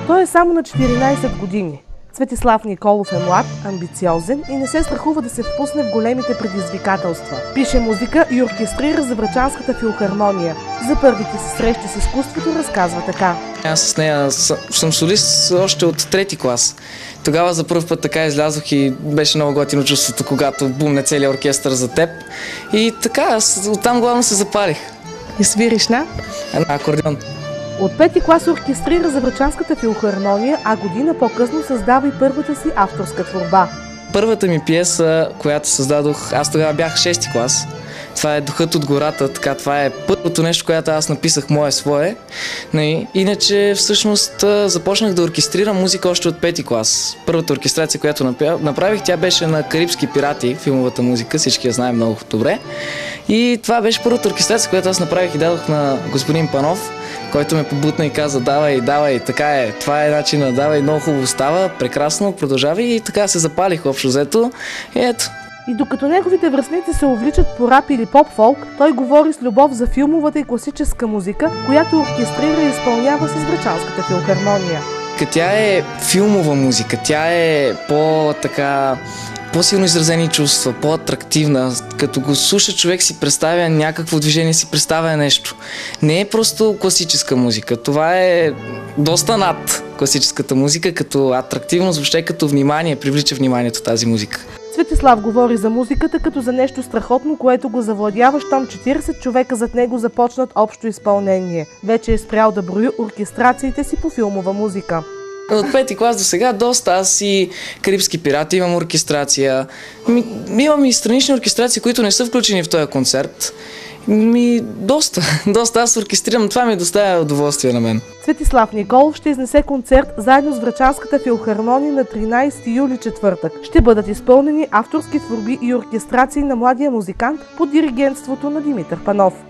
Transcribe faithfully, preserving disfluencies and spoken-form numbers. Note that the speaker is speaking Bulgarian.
Той е само на четиринайсет години. Светислав Николов е млад, амбициозен и не се страхува да се впусне в големите предизвикателства. Пише музика и оркестрира за Врачанската филхармония. За първите си срещи с изкуството разказва така. Аз с нея съм солист още от трети клас. Тогава за първ път така излязох и беше много готино чувството, когато бумне целият оркестър за теб. И така, аз оттам главно се запалих. И свириш на? На акордеон. От пети клас оркестрира за Врачанската филхармония, а година по-късно създава и първата си авторска творба. Първата ми пиеса, която създадох, аз тогава бях шести клас. Това е Духът от гората, така, това е първото нещо, което аз написах мое свое. Иначе всъщност започнах да оркестрирам музика още от пети клас. Първата оркестрация, която направих, тя беше на Карибски пирати, филмовата музика, всички я знаем много добре. И това беше първата оркестрация, която аз направих и дадох на господин Панов, който ме побутна и каза: давай, давай, така е, това е начинът, давай, много хубаво става, прекрасно, продължава, и така се запалих общо взето. И ето. И докато неговите връстници се увличат по рап или поп-фолк, той говори с любов за филмовата и класическа музика, която оркестрира и изпълнява с Врачанската филхармония. Тя е филмова музика, тя е по-така, по-силно изразени чувства, по-атрактивна. Като го слуша, човек си представя някакво движение, си представя нещо. Не е просто класическа музика, това е доста над класическата музика, като атрактивност, въобще като внимание, привлича вниманието тази музика. Светислав говори за музиката като за нещо страхотно, което го завладява, щом четирийсет човека зад него започнат общо изпълнение. Вече е спрял да брои оркестрациите си по филмова музика. От пети клас до сега доста. Аз и Карибски пирати имам оркестрация. Ми, имам и странични оркестрации, които не са включени в този концерт. Ми, доста, доста. Аз оркестрирам, това ми доставя удоволствие на мен. Светислав Николов ще изнесе концерт заедно с Врачанската филхармония на тринайсети юли, четвъртък. Ще бъдат изпълнени авторски творби и оркестрации на младия музикант под диригентството на Димитър Панов.